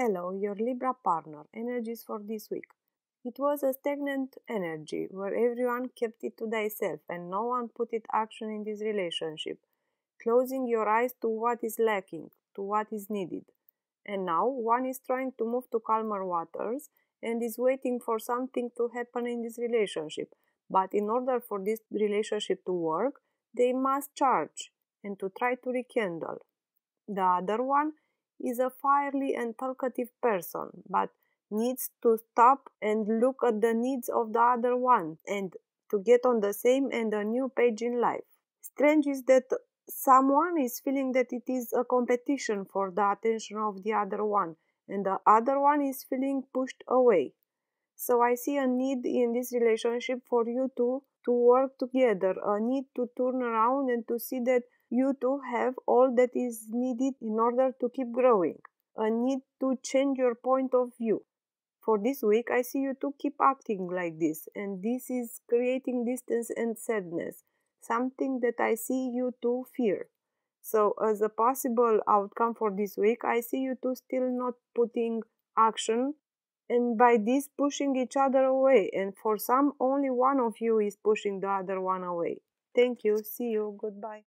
Hello, your Libra partner. Energies for this week. It was a stagnant energy where everyone kept it to thyself and no one put it action in this relationship, closing your eyes to what is lacking, to what is needed. And now one is trying to move to calmer waters and is waiting for something to happen in this relationship. But in order for this relationship to work, they must charge and to try to rekindle. The other one is a fiery and talkative person, but needs to stop and look at the needs of the other one and to get on the same and a new page in life. Strange is that someone is feeling that it is a competition for the attention of the other one, and the other one is feeling pushed away. So I see a need in this relationship for you to work together, a need to turn around and to see that you two have all that is needed in order to keep growing, a need to change your point of view. For this week, I see you two keep acting like this, and this is creating distance and sadness, something that I see you two fear. So, as a possible outcome for this week, I see you two still not putting action and by this pushing each other away. And for some, only one of you is pushing the other one away. Thank you. See you. Goodbye.